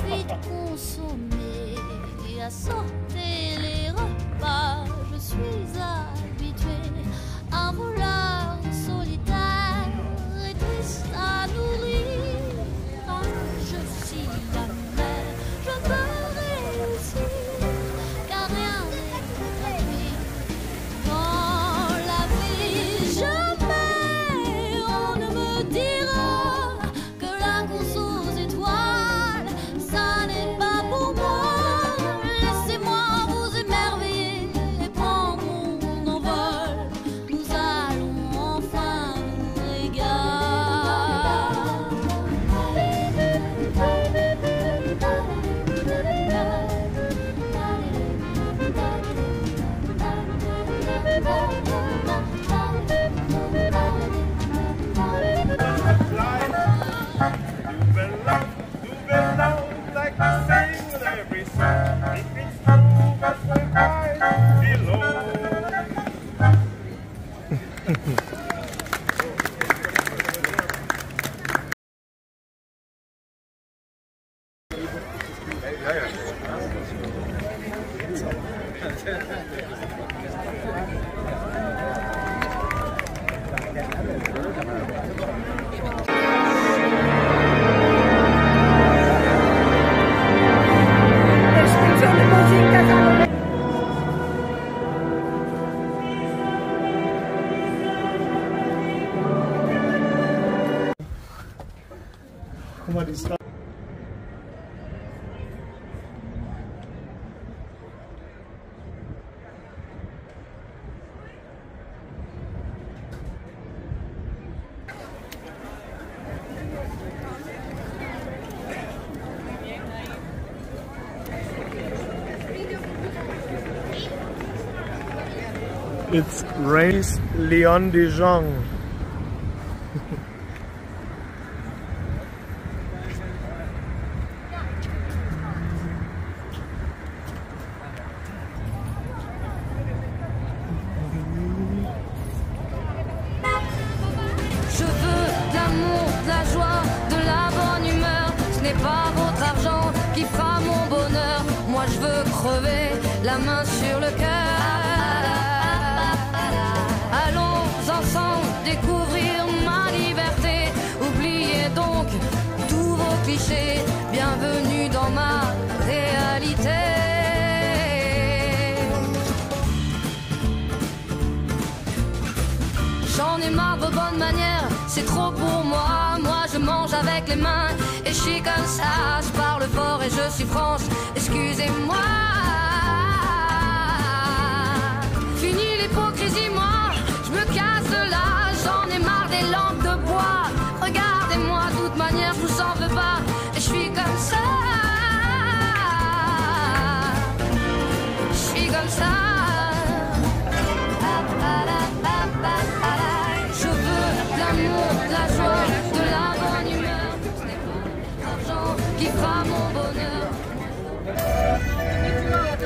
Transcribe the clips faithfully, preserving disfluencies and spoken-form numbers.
vite consommer et à sortir les repas. Je suis habituée à un voleur solitaire et triste à nourrir. Ah, je suis la mère, je veux réussir, car rien n'est gratuit dans la vie. Jamais on ne me dira que la course aux étoiles, ça n'est pas pour moi. Laissez-moi vous émerveiller et prendre mon envol. Nous allons enfin nous régaler. You belong, you belong like you sing with every song. If it's true, but we're right below. Guck mal, die ist da. It's Race Leon de Jong. Je veux de l'amour, de la joie, de la bonne humeur. Ce n'est pas votre argent qui fera mon bonheur. Moi je veux crever la main sur le cœur. Allons ensemble découvrir ma liberté. Oubliez donc tous vos clichés. Bienvenue dans ma réalité. J'en ai marre de vos bonnes manières, c'est trop pour moi. Moi je mange avec les mains et je suis comme ça. Je parle fort et je suis franche, excusez-moi. Fini l'hypocrisie, moi je me casse de là. J'en ai marre des lampes de bois. Regardez-moi, de toute manière je vous en veux pas. Et je suis comme ça. Je suis comme ça. De la joie, de la bonne humeur, ce n'est pas l'argent qui fera mon bonheur.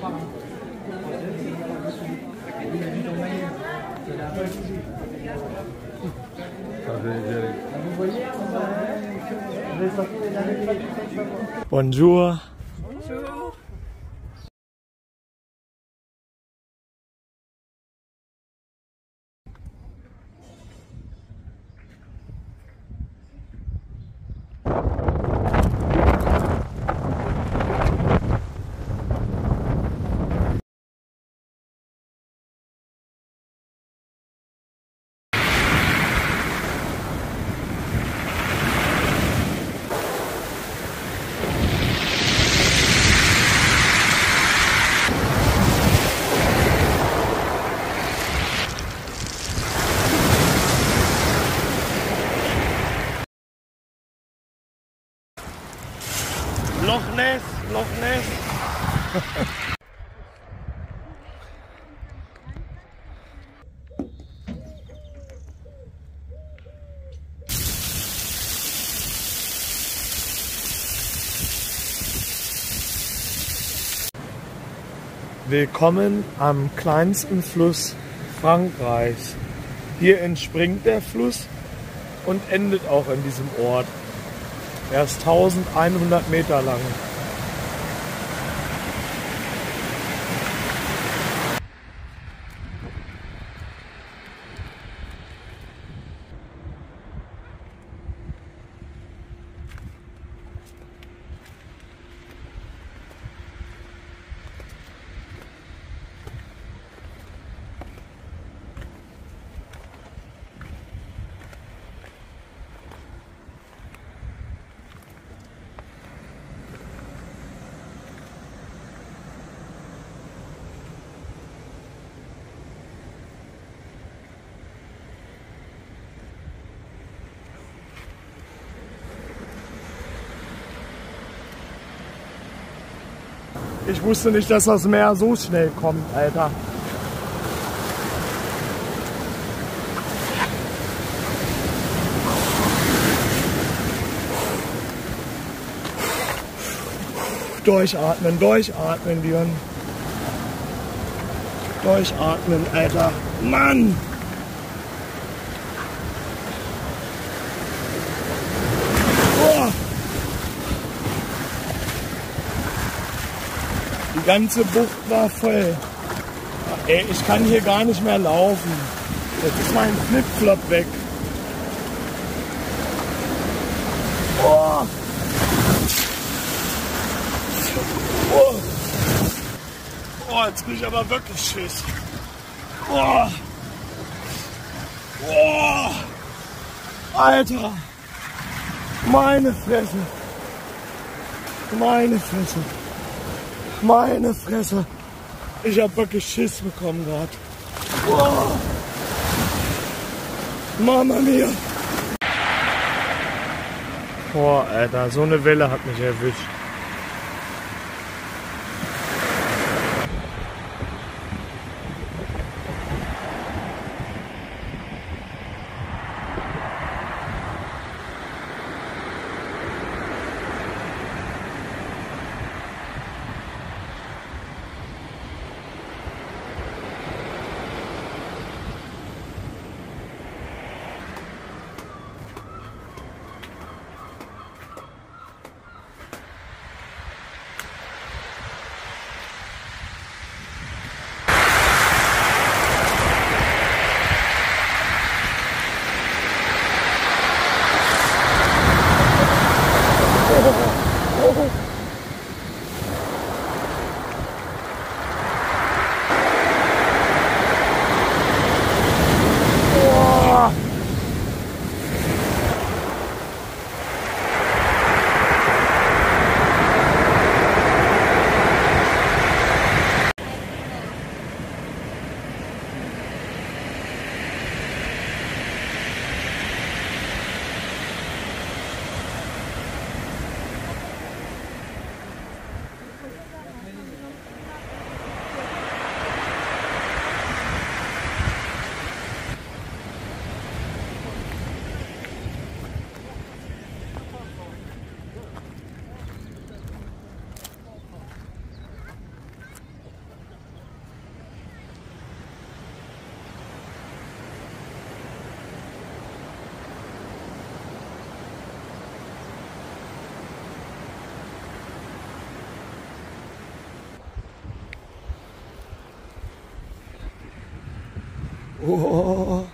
Bonjour. Loch Ness, Loch Ness. Willkommen am kleinsten Fluss Frankreichs. Hier entspringt der Fluss und endet auch in diesem Ort. Er ist eintausendeinhundert Meter lang. Ich wusste nicht, dass das Meer so schnell kommt, Alter. Durchatmen, durchatmen, Björn. Durchatmen, Alter. Mann! Die ganze Bucht war voll. Ey, ich kann hier gar nicht mehr laufen. Jetzt ist mein Flipflop weg. Oh. Oh. Oh, jetzt bin ich aber wirklich Schiss. Oh. Oh. Alter. Meine Fresse. Meine Fresse. Meine Fresse. Ich hab wirklich Schiss bekommen gerade. Oh. Mama mia. Boah, Alter, so eine Welle hat mich erwischt. Oh.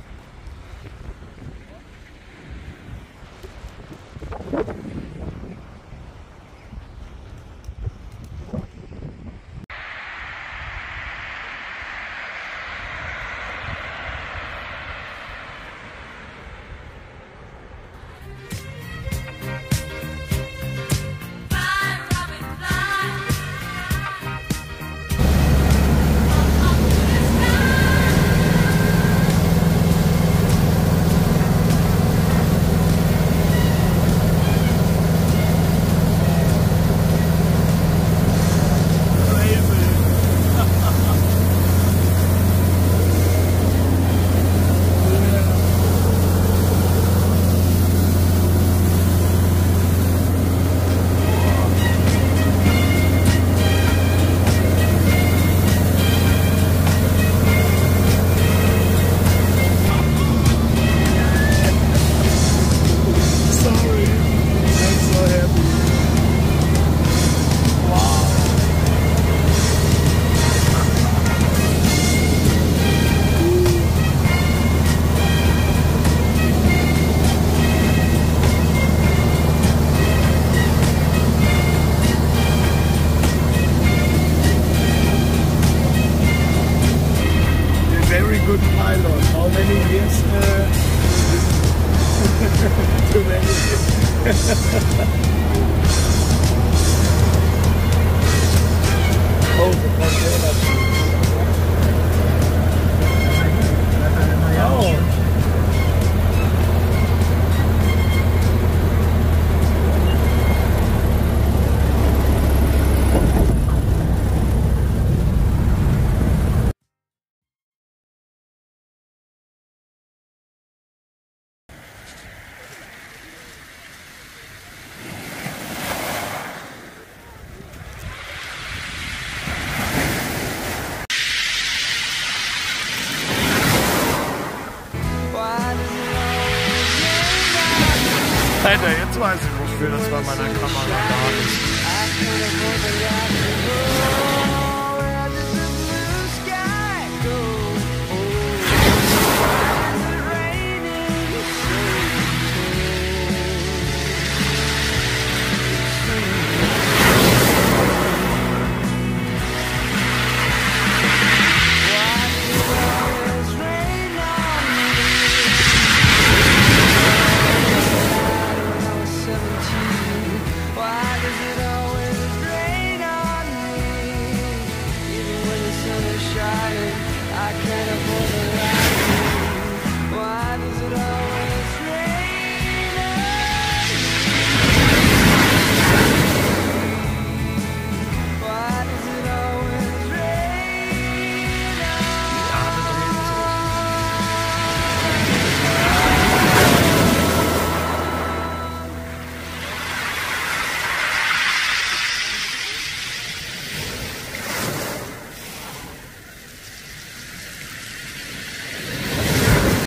Good pilot. How many years? Uh, too many. Oh, the container. Oh. Alter, jetzt weiß ich, wofür das bei meiner Kamera da ist.